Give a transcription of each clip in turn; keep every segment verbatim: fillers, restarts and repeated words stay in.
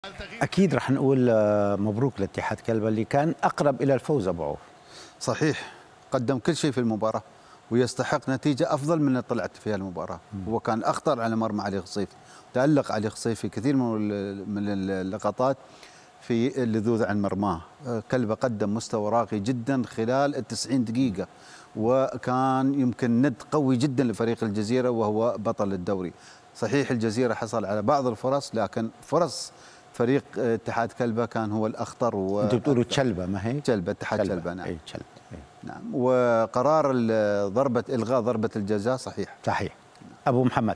أكيد رح نقول آه، مبروك لاتحاد كلبة اللي كان أقرب إلى الفوز أبو عوف. صحيح، قدم كل شيء في المباراة ويستحق نتيجة أفضل من اللي طلعت فيها المباراة. هو كان أخطر على مرمى علي خصيف، تألق علي خصيف في كثير من من اللقطات في اللذوذ عن مرماه. كلبة قدم مستوى راقي جدا خلال التسعين دقيقة، وكان يمكن ند قوي جدا لفريق الجزيرة وهو بطل الدوري. صحيح الجزيرة حصل على بعض الفرص، لكن فرص فريق اتحاد كلبة كان هو الأخطر. و أنتوا بتقولوا تشلبة ما هي؟ تشلبة، اتحاد تشلبة، نعم. أي تشلبة. أي. نعم، وقرار ضربة إلغاء ضربة الجزاء صحيح. صحيح. أبو محمد.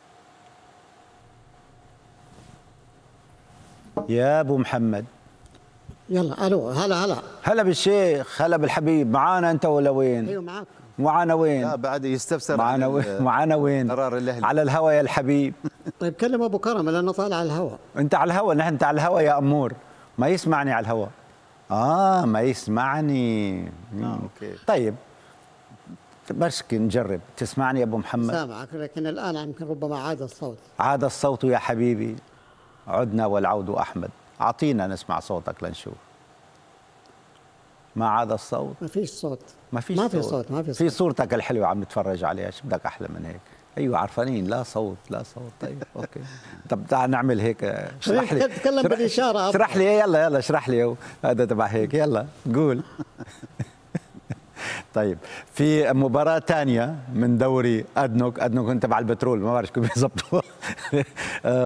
يا أبو محمد. يلا الو، هلا هلا هلا بالشيخ، هلا بالحبيب. معانا أنت ولا وين؟ ايوه معك. معانا وين؟ لا بعد يستفسر معانا وين؟ معانا وين؟ قرار الاهلي على الهوا يا الحبيب. طيب كلم ابو كرم لانه طالع على الهواء. أنت على الهوا، نحن أنت على الهوا يا أمور. ما يسمعني على الهوا. آه ما يسمعني. آه أوكي. طيب بس نجرب. تسمعني يا أبو محمد؟ سامعك، لكن الآن يمكن ربما عاد الصوت. عاد الصوت يا حبيبي. عدنا والعود أحمد. أعطينا نسمع صوتك لنشوف. ما عاد الصوت؟ ما فيش صوت. ما فيش ما صوت. في صوت ما في صوت. في صورتك الحلوة عم نتفرج عليها، شو بدك أحلى من هيك؟ أيوة عرفانين، لا صوت لا صوت. طيب أوكي. طب تعال نعمل هيك. اشرح لي. تتكلم بالإشارة. اشرح لي يلا يلا اشرح لي هذا تبع هيك. يلا قول. طيب في مباراة ثانية من دوري أدنوك. أدنوك تبع البترول، ما بعرف كيف بيظبطوها.